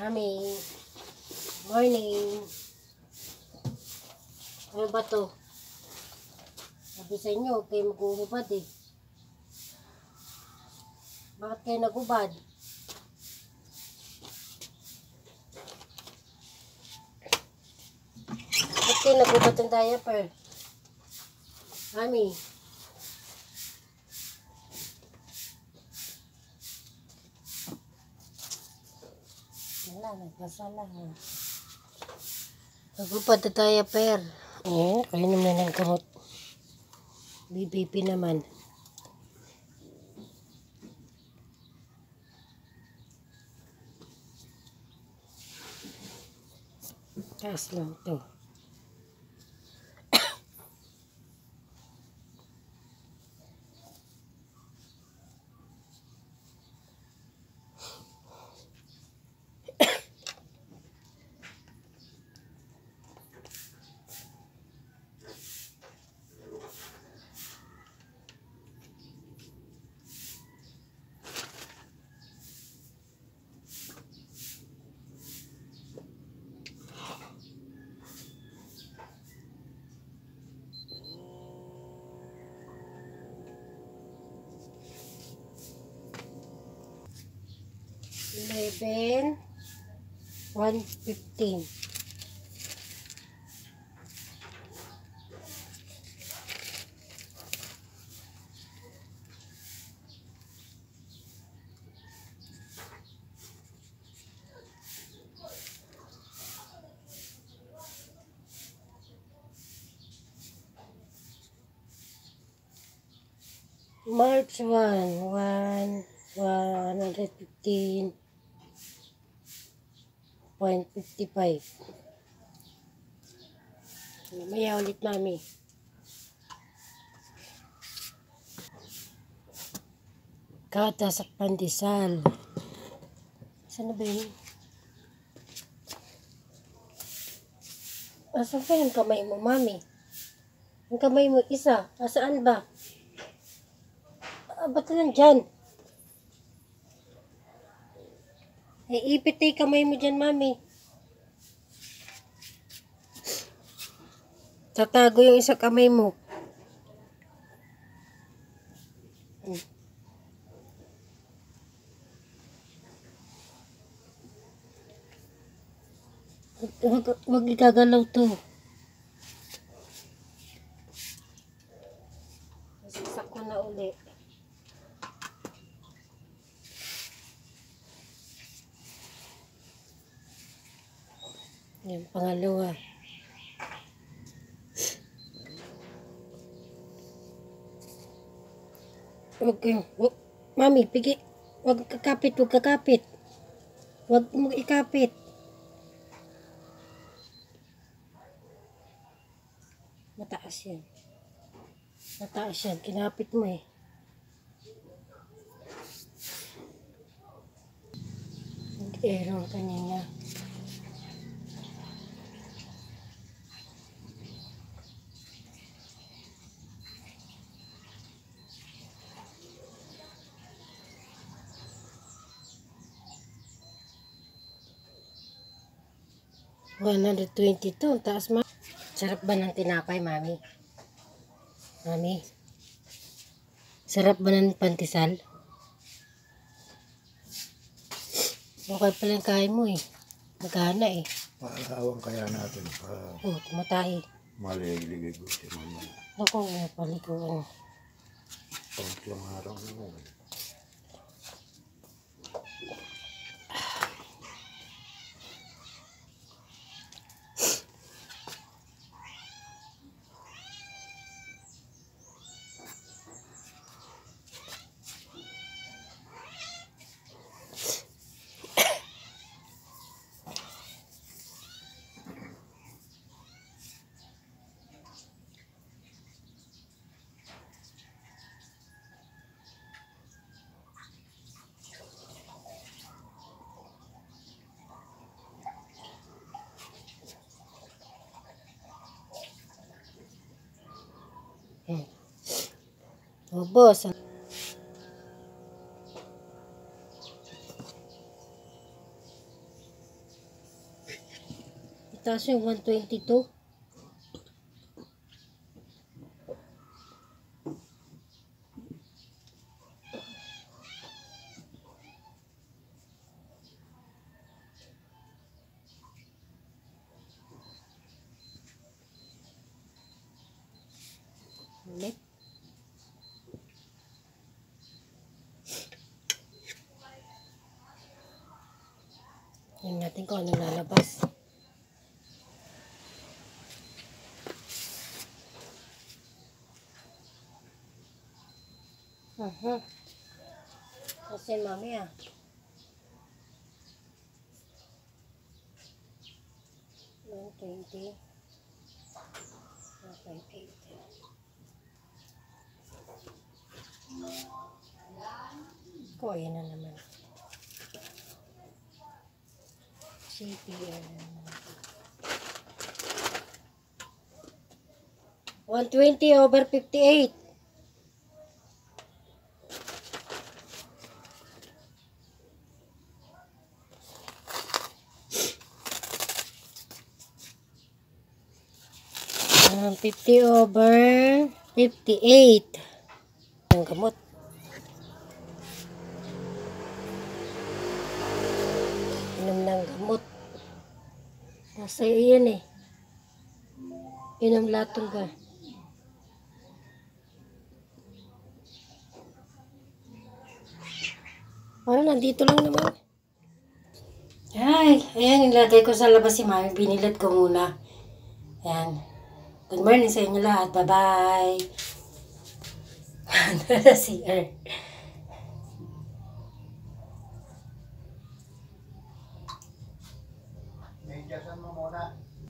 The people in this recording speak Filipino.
Mami, morning. Ano ba to? Sabi sa inyo, kayo mag-uubad eh. Bakit kayo nag-ubad? Bakit kayo nag-ubad ng diaper? Mami. Wala, nagpasala ha. Nag-ubad ng diaper. Ayan, kainom na ng gamot. BBP naman. Taas lang to. $11, $1.15. March 115.55. Mamaya ulit, mami. Gatas at pandesal. Saan na ba yun? Asan ba yung kamay mo, mami? Yung kamay mo isa. Asaan ba? Ba't nandyan? Ipit na yung kamay mo dyan, mami. Tatago yung isang kamay mo. Wag igagalaw to. Nasaksak ko na uli. Yan, pangalawa. Mami, pigi. Wag kakapit, wag kakapit. Wag mo ikapit. Mataas yan. Mataas yan. Kinapit mo eh. Nag-error kanina. $122. Ang taas, ma. Sarap ba ng tinapay, mami? Mami? Sarap ba ng pandesal? Okay pala yung kain mo eh. Magana eh. Paalawan kaya natin para tumatay. maliligay ko si mama. Ako nga paliguan. Pangitlang araw na mo. Boss. Taas yung 122. Ulit. Tingnan natin kung anong lalabas. Kasi mami 120. 158. Ko, ayan na naman. CPR. 120/58. Ah, 50/58. Ang gamot. Inom ng gamot. Nasa iyan eh. Inom latong ka. Parang nandito lang naman. Ay, ayan, nilagay ko sa labas si Mami. Binilad ko muna. Ayan. Good morning sa inyo lahat. Bye-bye. CR. Medyasan mo muna.